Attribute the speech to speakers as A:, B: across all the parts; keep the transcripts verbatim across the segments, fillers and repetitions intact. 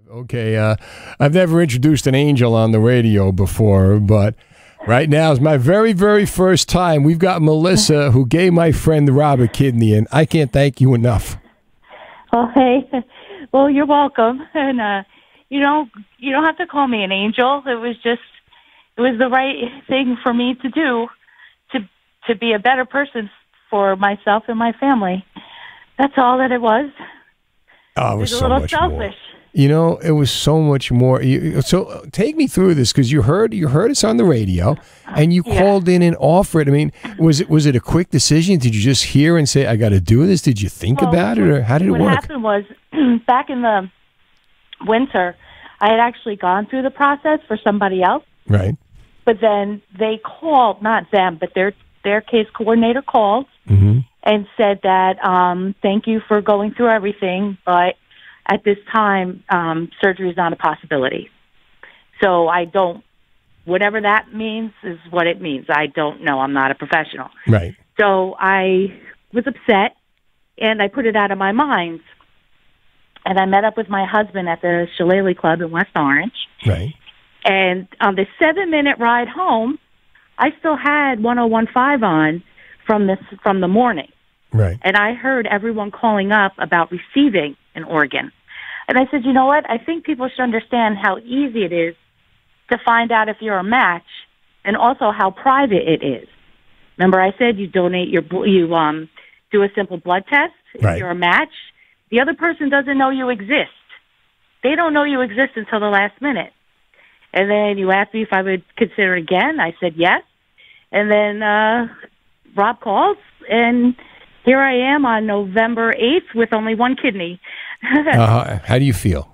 A: Okay, uh, I've never introduced an angel on the radio before, but right now is my very, very first time. We've got Melissa, who gave my friend Rob a kidney, and I can't thank you enough.
B: Oh, hey. Well, you're welcome. And, uh, you know, you don't have to call me an angel. It was just, it was the right thing for me to do to to be a better person for myself and my family. That's all that it was.
A: Oh, it was,
B: it was a
A: so
B: little
A: much
B: selfish.
A: more. You know, it was so much more. You, so uh, take me through this, because you heard you heard us on the radio, and you
B: yeah.
A: called in and offered. I mean, was it was it a quick decision? Did you just hear and say, "I got to do this"? Did you think
B: well,
A: about it, or how did it
B: what
A: work?
B: What happened was, back in the winter, I had actually gone through the process for somebody else.
A: Right.
B: But then they called, not them, but their their case coordinator called
A: mm-hmm.
B: and said that um, thank you for going through everything, but at this time, um, surgery is not a possibility. So I don't, whatever that means is what it means. I don't know. I'm not a professional.
A: Right.
B: So I was upset, and I put it out of my mind. And I met up with my husband at the Shillelagh Club in West Orange.
A: Right.
B: And on the seven-minute ride home, I still had one oh one point five on from this from the morning.
A: Right.
B: And I heard everyone calling up about receiving an organ. And I said, you know what? I think people should understand how easy it is to find out if you're a match, and also how private it is. Remember, I said you donate your you um do a simple blood test if
A: right.
B: you're a match. The other person doesn't know you exist. They don't know you exist until the last minute. And then you asked me if I would consider it again. I said yes. And then uh, Rob calls, and here I am on November eighth with only one kidney.
A: uh, how do you feel?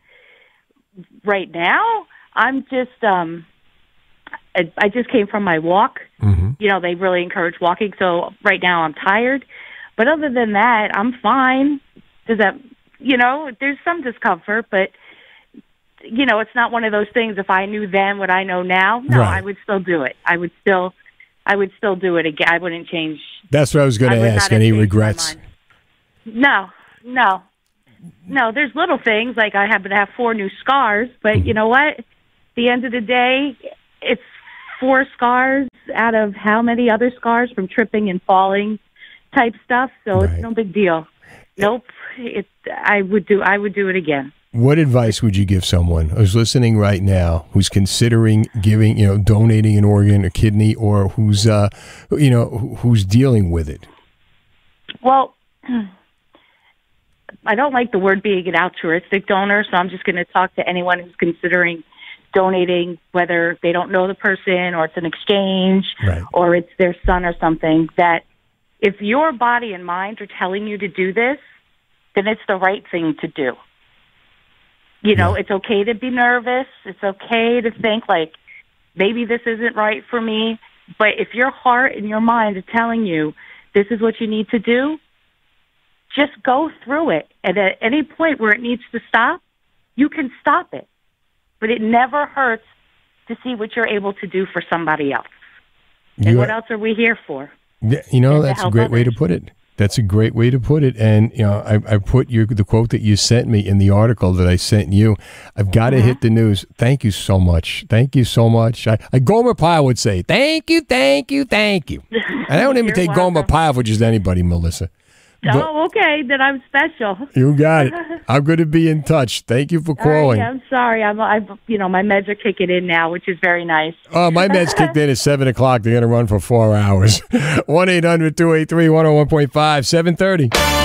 B: Right now, I'm just, um, I, I just came from my walk.
A: Mm-hmm.
B: You know, they really encourage walking. So right now I'm tired. But other than that, I'm fine. Does that, you know, there's some discomfort, but, you know, it's not one of those things. If I knew then what I know now, no,
A: right.
B: I would still do it. I would still, I would still do it again. I wouldn't change.
A: That's what I was going to ask. Any regrets?
B: No, no, no. There's little things, like I happen to have four new scars, but mm-hmm. you know what? At the end of the day, it's four scars out of how many other scars from tripping and falling type stuff. So right. it's no big deal. Nope. It, I would do. I would do it again.
A: What advice would you give someone who's listening right now, who's considering giving, you know, donating an organ, a kidney, or who's, uh, you know, who's dealing with it?
B: Well, I don't like the word being an altruistic donor, so I'm just going to talk to anyone who's considering donating, whether they don't know the person or it's an exchange
A: right.
B: or it's their son or something, that if your body and mind are telling you to do this, then it's the right thing to do. You know, yeah. It's okay to be nervous. It's okay to think, like, maybe this isn't right for me. But if your heart and your mind are telling you this is what you need to do, just go through it. And at any point where it needs to stop, you can stop it. But it never hurts to see what you're able to do for somebody else. And you, what else are we here for?
A: Yeah, you know,
B: and
A: that's a great
B: others.
A: way to put it. That's a great way to put it. And, you know, I, I put your, the quote that you sent me in the article that I sent you. I've got to mm-hmm. hit the news. Thank you so much. Thank you so much. I, I Gomer Pyle would say, thank you, thank you, thank you. And I don't imitate Gomer Pyle for just anybody, Melissa.
B: But, oh, okay. Then I'm special.
A: You got it. I'm going to be in touch. Thank you for calling.
B: Right, I'm sorry. I'm, I, you know, my meds are kicking in now, which is very nice.
A: Oh, my meds kicked in at seven o'clock. They're going to run for four hours. one eight hundred two eight three one oh one point five, seven thirty.